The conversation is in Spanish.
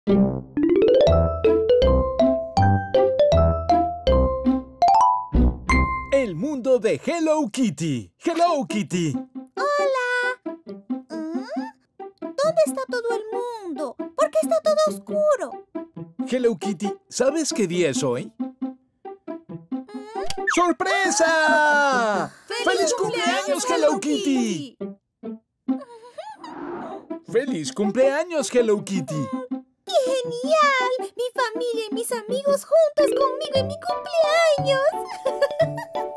El mundo de Hello Kitty. Hello Kitty. ¡Hola! ¿Dónde está todo el mundo? ¿Por qué está todo oscuro? Hello Kitty, ¿sabes qué día es hoy? ¡Sorpresa! ¡Feliz cumpleaños, Hello Kitty! ¡Feliz cumpleaños, Hello Kitty! ¡Qué genial! Mi familia y mis amigos juntos conmigo en mi cumpleaños.